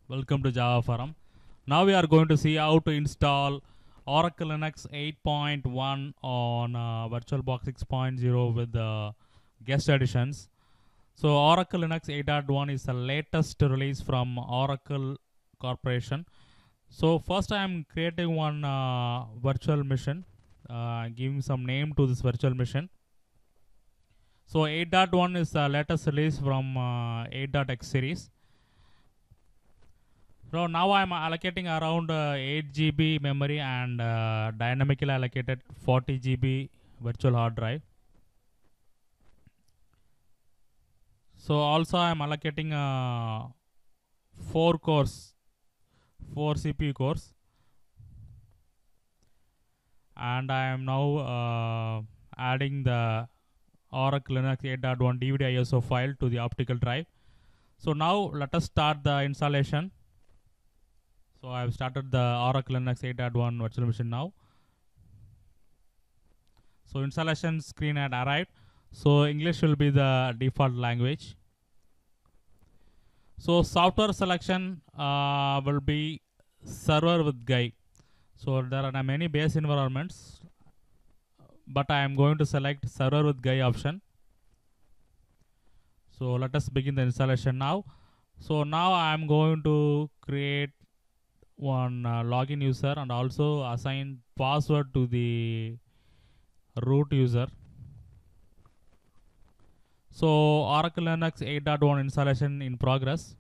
Welcome to Java Forum. Now we are going to see how to install Oracle Linux 8.1 on VirtualBox 6.0 with the guest additions. So Oracle Linux 8.1 is the latest release from Oracle Corporation. So first I am creating one virtual machine, giving some name to this virtual machine. So 8.1 is the latest release from 8.x series. So now I am allocating around 8 GB memory and dynamically allocated 40 GB virtual hard drive. So also I am allocating 4 cores, 4 CPU cores, and I am now adding the Oracle Linux 8.1 DVD ISO file to the optical drive. So now let us start the installation. So I have started the Oracle Linux 8.1 virtual machine now. So installation screen had arrived. So English will be the default language. So software selection will be server with GUI. So there are many base environments, but I am going to select server with GUI option. So let us begin the installation now. So now I am going to create one login user and also assign password to the root user. So Oracle Linux 8.1 installation in progress.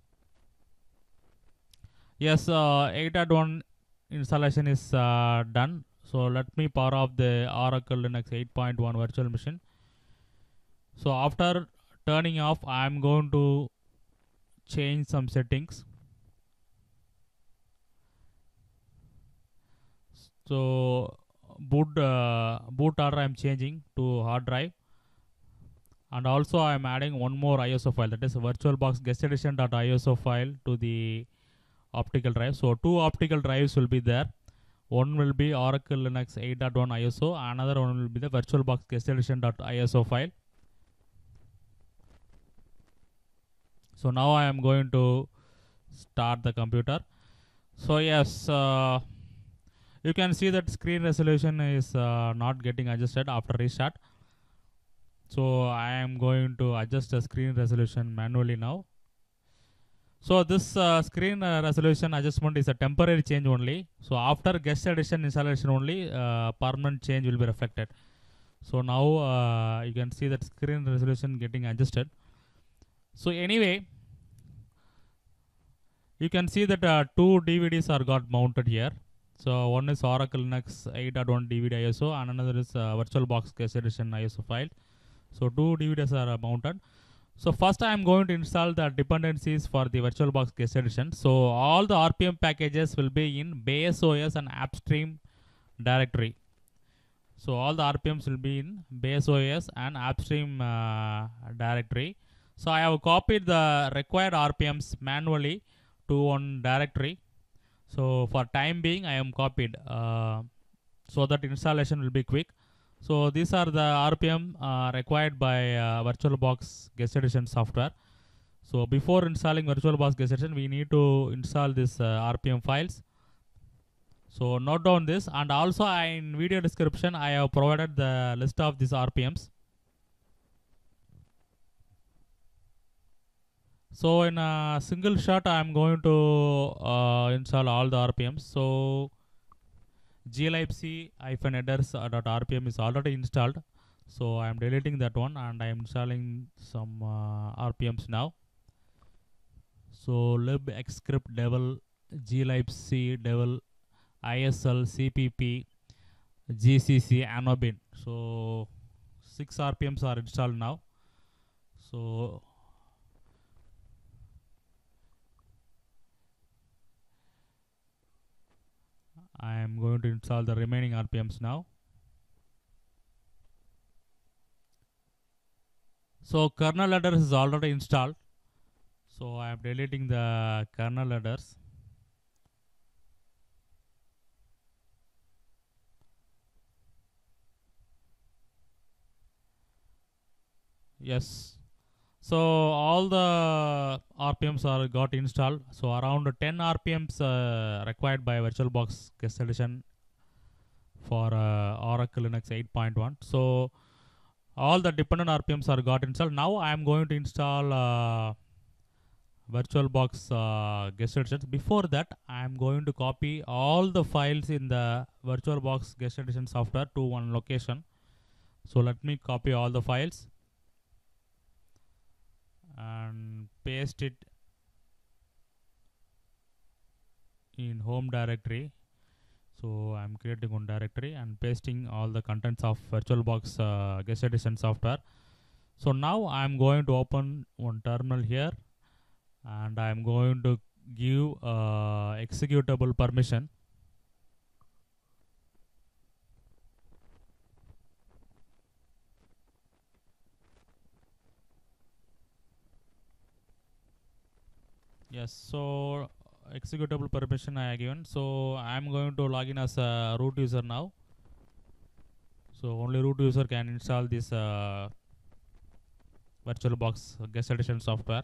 Yes, 8.1 installation is done. So let me power off the Oracle Linux 8.1 virtual machine. So after turning off, I am going to change some settings. So boot order I am changing to hard drive, and also I am adding one more ISO file, that is VirtualBox Guest file to the optical drive. So 2 optical drives will be there. One will be Oracle Linux 8.1 ISO, another one will be the VirtualBox Guest file. So now I am going to start the computer. So yes, you can see that screen resolution is not getting adjusted after restart. So I am going to adjust the screen resolution manually now. So this screen resolution adjustment is a temporary change only. So after guest addition installation only, permanent change will be reflected. So now you can see that screen resolution getting adjusted. So anyway, you can see that 2 DVDs are got mounted here. So one is Oracle Linux 8.1 DVD ISO and another is VirtualBox Guest Addition ISO file. So 2 DVDs are mounted. So first I am going to install the dependencies for the VirtualBox Guest Addition. So all the RPM packages will be in base OS and AppStream directory. So all the RPMs will be in base OS and AppStream directory. So I have copied the required RPMs manually to one directory. So for time being I am copied so that installation will be quick. So these are the RPM required by VirtualBox Guest Addition software. So before installing VirtualBox Guest Addition, we need to install this RPM files. So note down this, and also in video description I have provided the list of these RPMs. So in a single shot I am going to install all the RPMs. So glibc-headers.rpm is already installed. So I am deleting that one and I am installing some RPMs now. So libxscript devel, glibc devel, isl, cpp, gcc, anobin. So 6 RPMs are installed now. So I am going to install the remaining RPMs now. So kernel headers is already installed. So I am deleting the kernel headers. Yes. So all the RPMs are got installed. So around 10 RPMs required by VirtualBox Guest Addition for Oracle Linux 8.1. So all the dependent RPMs are got installed. Now I am going to install VirtualBox Guest Additions. Before that, I am going to copy all the files in the VirtualBox Guest Addition software to one location. So let me copy all the files and paste it in home directory. So I'm creating one directory and pasting all the contents of VirtualBox Guest Addition software. So now I'm going to open one terminal here, and I'm going to give executable permission. Yes, so executable permission I have given. So I'm going to log in as a root user now. So only root user can install this VirtualBox Guest Addition software.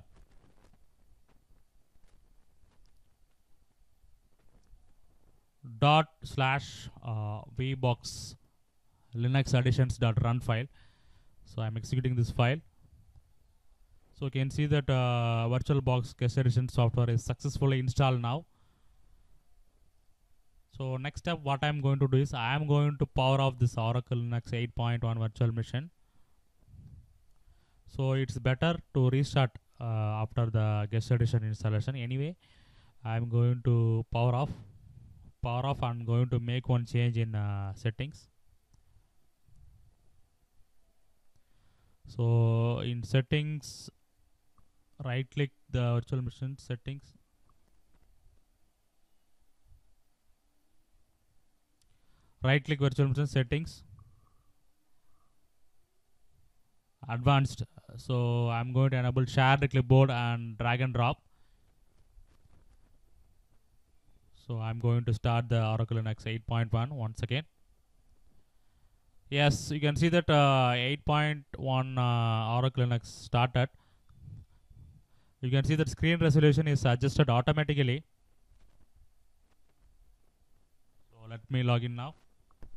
./VBox Linux additions.run file. So I'm executing this file. So you can see that VirtualBox Guest Addition software is successfully installed now. So next step, what I'm going to do is I am going to power off this Oracle Linux 8.1 virtual machine. So it's better to restart after the Guest Addition installation. Anyway, I'm going to power off. I'm going to make one change in settings. So in settings, right click the virtual machine settings. Right click virtual machine settings. Advanced. So I'm going to enable shared clipboard and drag and drop. So I'm going to start the Oracle Linux 8.1 once again. Yes, you can see that 8.1 Oracle Linux started. You can see that screen resolution is adjusted automatically. So let me log in now.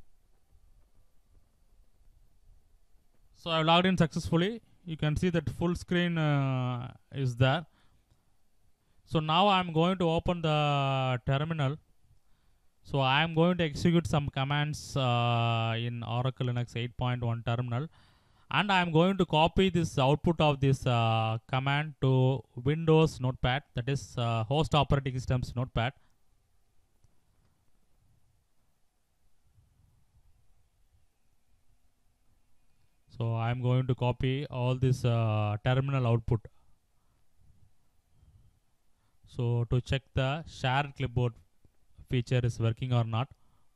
So I've logged in successfully. You can see that full screen is there. So now I'm going to open the terminal. So I am going to execute some commands in Oracle Linux 8.1 terminal, and I am going to copy this output of this command to Windows Notepad, that is host operating system's Notepad. So I am going to copy all this terminal output. So to check the shared clipboard feature is working or not.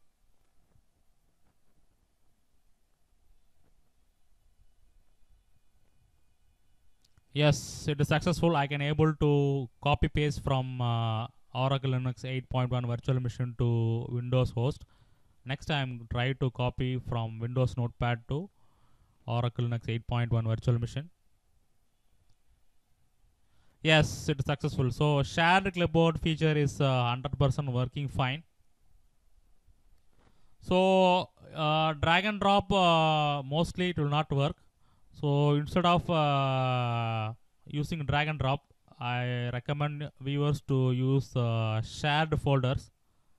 Yes, it is successful. I can able to copy paste from Oracle Linux 8.1 virtual machine to Windows host. Next I am try to copy from Windows Notepad to Oracle Linux 8.1 virtual machine. Yes, it is successful. So shared clipboard feature is 100% working fine. So drag and drop mostly it will not work. So instead of using drag and drop, I recommend viewers to use shared folders.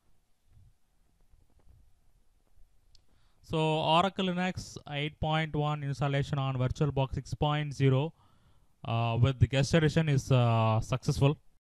So Oracle Linux 8.1 installation on VirtualBox 6.0 with the guest addition is successful.